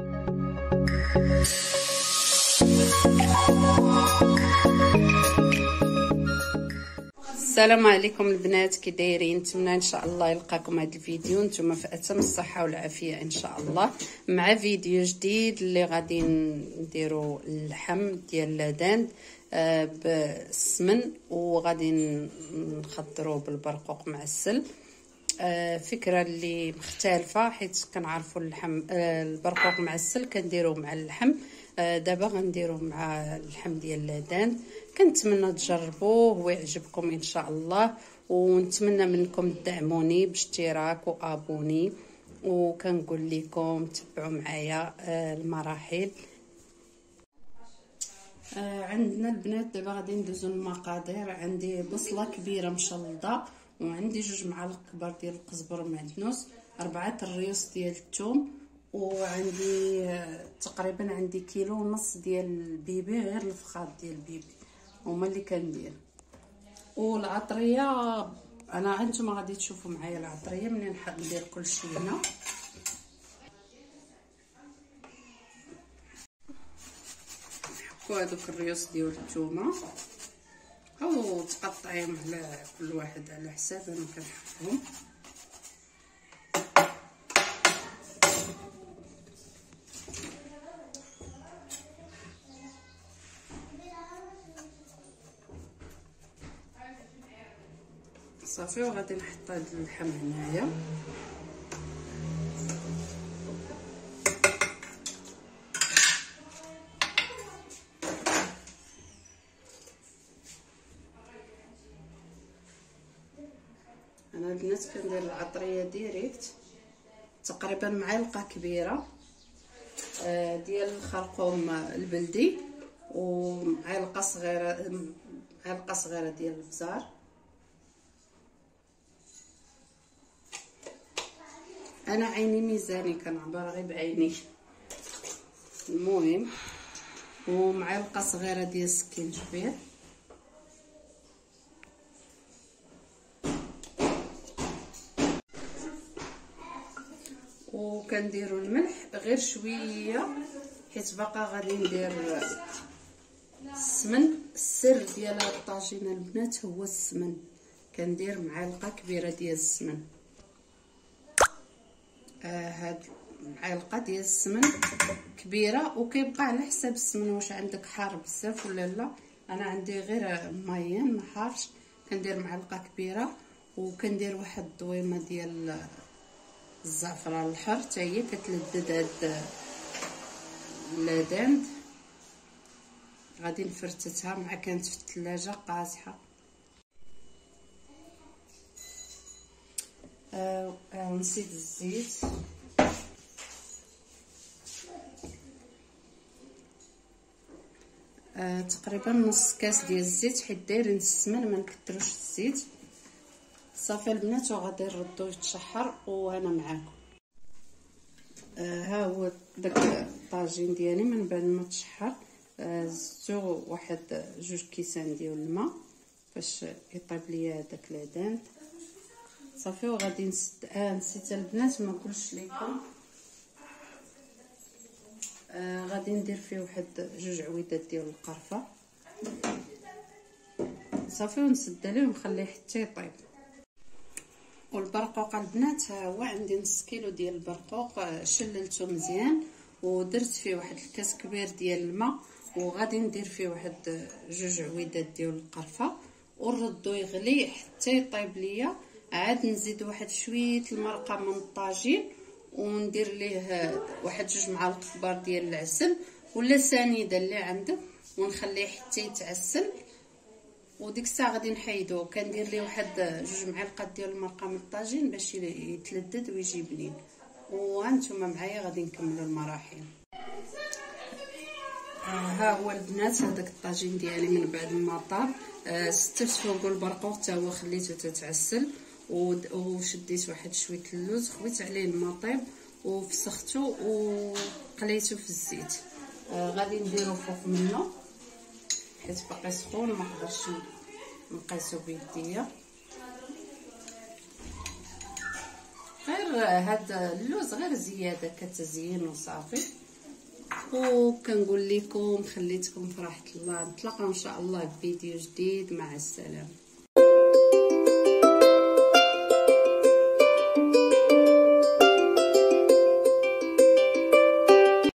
السلام عليكم البنات، كي دايرين؟ نتمنى ان شاء الله يلقاكم هذا الفيديو نتوما في اتم الصحه والعافيه ان شاء الله، مع فيديو جديد اللي غادي نديروا اللحم ديال لادان بالسمن، وغادي نخضروه بالبرقوق معسل. فكره اللي مختلفه حيت كنعرفوا اللحم البرقوق معسل كنديروه مع اللحم، دابا غنديروه مع اللحم ديال لادان. كنتمنى تجربوه ويعجبكم ان شاء الله، ونتمنى منكم تدعموني باشتراك وابوني، وكنقول لكم تبعوا معايا المراحل. عندنا البنات دابا غادي ندوزو المقادير. عندي بصله كبيره مشلضه، وعندي 2 معالق كبار ديال القزبر معدنوس، 4 الريوس ديال الثوم، وعندي تقريبا عندي 1.5 كيلو ديال البيبي، غير الفخاد ديال البيبي هما اللي كندير. والعطريه انا انتما غادي تشوفوا معايا العطريه منين ندير كلشي هنا. هادوك الريوس ديال الثومه او تقطعيهم على كل واحد على حساب انا كنحبهم. صافي، وغادي نحط هاد اللحم هنايا. انا البنات كندير العطريه ديريكت، تقريبا معلقه كبيره ديال الخرقوم البلدي، ومعلقه صغيره ديال البزار. انا عيني ميزاني كنعبر غير بعيني، المهم. ومعلقه صغيره ديال السكينجبير، وكنديروا الملح غير شويه حيت باقا غادي ندير السمن. السر ديال هاد الطاجينه البنات هو السمن، كندير معلقه كبيره ديال السمن. هاد معلقه ديال السمن كبيره، وكيبقى على حساب السمن واش عندك حار بزاف ولا لا. انا عندي غير مايين ما حارش، كندير معلقه كبيره. وكندير واحد الضويمه ديال الزعفران الحر حتى هي كتلذذ هاد اللادان. غادي نفرتتها مع كانت في الثلاجه قاصحه. نسيت الزيت، تقريبا نص كاس ديال الزيت حيت دايرين السمن ما نكثروش الزيت. صافي البنات، وغادي نردو يتشحر وانا معاكم. ها هو داك الطاجين ديالي من بعد ما تشحر. زدتو واحد 2 كيسان ديال الماء باش يطيب ليا هذاك لادان. صافي، وغادي نسد. نسيت البنات ما نقولش لكم، غادي ندير فيه واحد 2 عويدات ديال القرفه. صافي، ونسد عليه ونخليه حتى يطيب. والبرقوق البنات هو عندي نص كيلو ديال البرقوق، شللته مزيان ودرت فيه واحد الكاس كبير ديال الماء، وغادي ندير فيه واحد 2 عويدات ديال القرفه، ونردو يغلي حتى يطيب ليا. عاد نزيد واحد شويه المرقه من الطاجين، وندير ليه واحد 2 معالق كبار ديال العسل ولا سنيده اللي عندك، ونخليه حتى يتعسل. وديك الساعه غادي نحيدوه. كندير ليه واحد 2 معالق ديال المرقه من الطاجين باش يتلذذ ويجي بنين. وانتم معايا غادي نكملوا المراحل. ها هو البنات هذاك الطاجين ديالي من بعد ما طاب. سترت فوق البرقوق حتى هو خليته تتعسل، وشديت واحد شويه اللوز، خويت عليه الماء طيب وفسختو وقليته في الزيت. غادي نديرو فوق منه حيت باقي سخون ما نقدرش نقيسو بيديا. غير هاد اللوز غير زياده كتزيين وصافي. وكنقول لكم خليتكم في راحه الله. نتلاقاو ان شاء الله بفيديو جديد. مع السلامه.